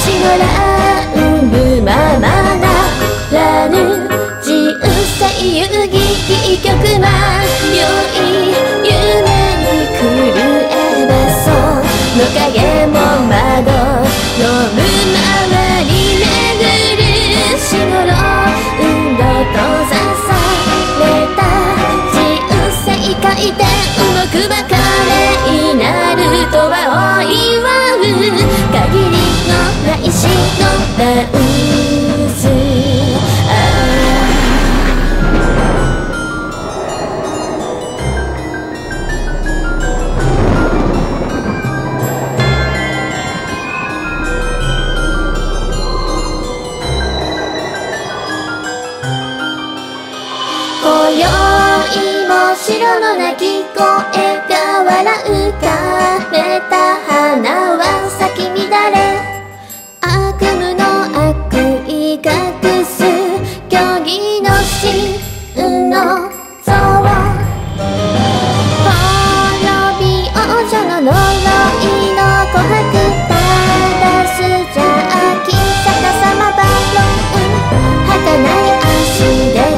しの乱舞ままならぬ人生遊戯曲迷い夢に狂えばそうの影も窓のむ回り巡るしのろ運動と刺された人生回転動くばかりなるとはお祝う限りのないしのダンス今宵も城の鳴き声が笑うかれた花は咲き乱れ悪夢の悪意隠す虚偽の真の像滅び王女の呪いの琥珀ただすじゃあき逆さまバロン儚い足で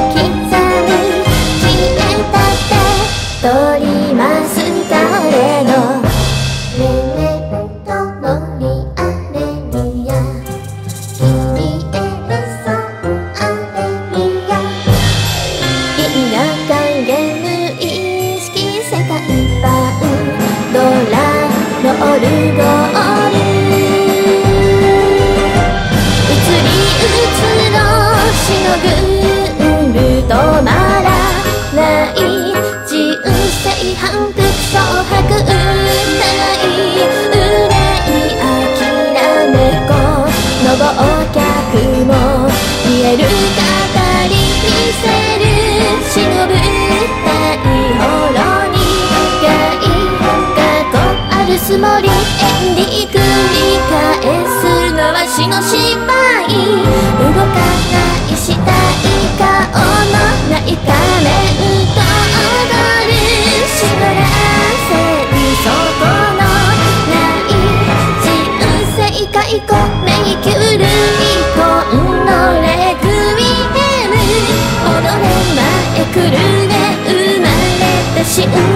取ります誰のメメントモリアレルヤ君へのソンアレルヤ因果関無意識世界版ドラのオルゴール移りうつのしのぐる止まらない反復蒼白歌い憂い諦めこの忘却も見える語り見せる忍ぶ大滅に過去あるつもり縁に繰り返すのは死の失敗動かないしたい顔のない仮面と踊るしのらせにそこのない人生解雇迷宮類魂のレクイエム踊れ前来るね生まれた瞬間